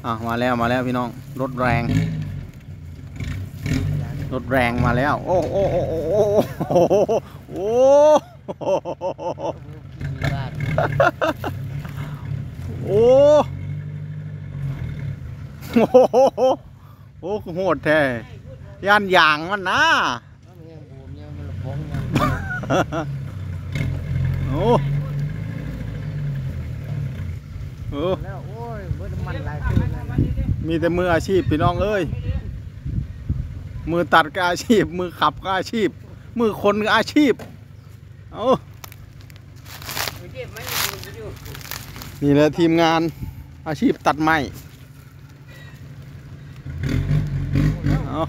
มาแล้วพี่น้องรถแรงมาแล้วโอ้โอ้โอ้โอ้โอ้โอ้โอ้โอ้โหดแท้ย่านยางมันนะโอ้มีแต่มืออาชีพพี่น้องเอ้ยมือตัดก็อาชีพมือขับก็อาชีพมือคนก็อาชีพเอานี่แหละทีมงานอาชีพตัดไม้เอา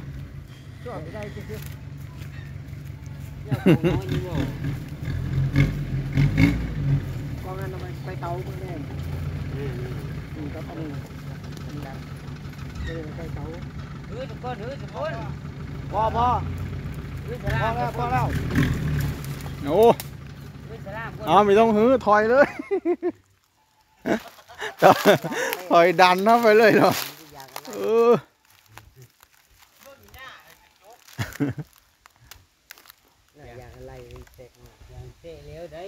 ไปเตาเพื่อนแน่ก็ต้องไปเตาทุกคนพอแล้วโอ้เอาไม่ต้องหื้อถอยเลยถอยดันเข้าไปเลยเนาะอย่างอะไรเสกอย่างเสกแล้วได้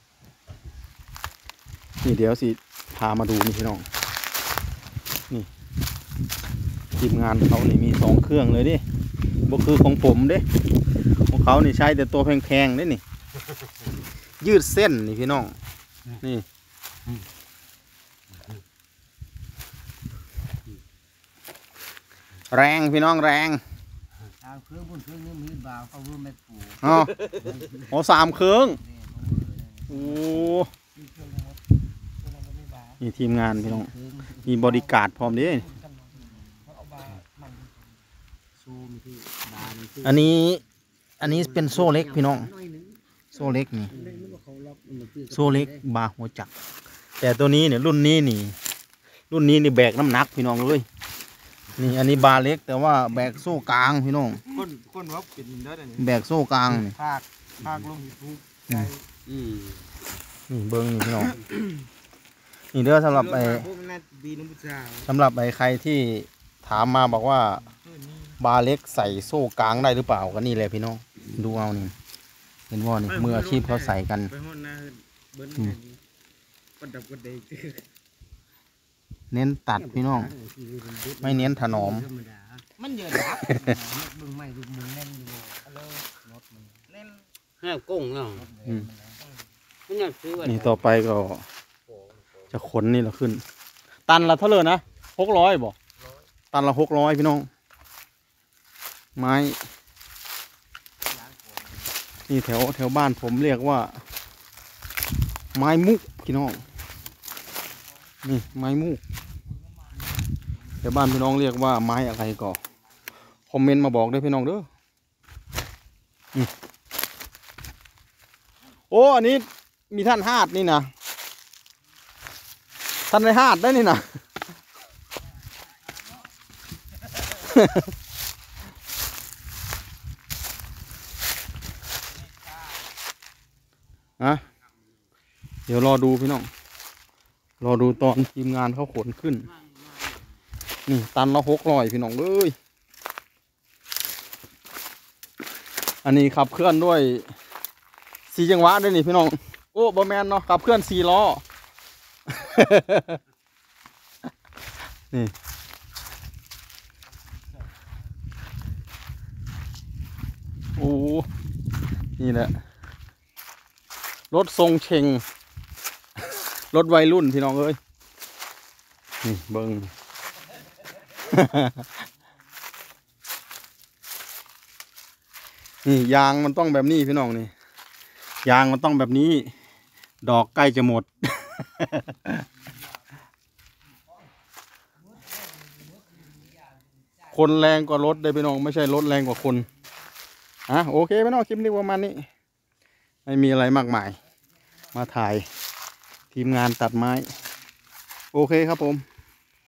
นี่เดี๋ยวสิพามาดูนี่พี่น้องนี่ทีมงานเขานี่มี2 เครื่องเลยดิบ่คือของผมเด้ของเขานี่ใช้แต่ตัวแพงๆนี่ยืดเส้นนี่พี่น้องนี่แรงพี่น้องแรงเครื่องนี้มีบ่าวเขารู้ไม่ปูอ๋อ3 เครื่องโอ้นี่ทีมงานพี่น้องมีบริการพร้อมดิอันนี้เป็นโซ่เล็กพี่น้องโซ่เล็กนี่โซ่เล็กบาหัวจักรแต่ตัวนี้เนี่ยรุ่นนี้นี่แบกน้ำหนักพี่น้องเลยนี่อันนี้บาเล็กแต่ว่าแบกโซ่กลางพี่น้องคนว่าเป็นได้เนี่ยแบกโซ่กลางนี่ภาคลงยูทูบนี่เบิ้งนี่พี่น้องนี่เด้อสำหรับใครที่ถามมาบอกว่าบาเล็กใส่โซ่กลางได้หรือเปล่าก็นี่แหละพี่น้องดูเอานี่เห็นว่านี่มืออาชีพเขาใส่กันเน้นตัดพี่น้องไม่เน้นถนอมมันเยอะบึงไม่บึงมึงแน่นอยู่เน้นห้ากุ้งเนาะนี่ต่อไปก็จะขนนี่เราขึ้นตันละเท่าไหร่นะ600บ่ตันละ600พี่น้องไม้นี่แถวบ้านผมเรียกว่าไม้มุกพี่น้องนี่ไม้มุกแต่บ้านพี่น้องเรียกว่าไม้อะไรก็คอมเมนต์มาบอกด้วยพี่น้องเด้อโอ้อันนี้มีท่านหาดนี่นะท่านในหาดได้นี่นะเดี๋ยวรอดูพี่น้องรอดูตอนทีมงานเขาขนขึ้นนี่ตันละ600พี่น้องเลยอันนี้ขับเคลื่อนด้วย4 จังหวะด้วยนี่พี่น้องโอ้บอแมนเนาะขับเคลื่อน4 ล้อนี่โอ้นี่แหละรถทรงเชงรถวัยรุ่นพี่น้องเอ้ยนี่เบิ้งนี่ยางมันต้องแบบนี้พี่น้องนี่ยางมันต้องแบบนี้ดอกใกล้จะหมดคนแรงกว่ารถได้พี่น้องไม่ใช่รถแรงกว่าคนโอเคพี่น้องคลิปนี้ประมาณนี้ไม่มีอะไรมากมายมาถ่ายทีมงานตัดไม้โอเคครับผม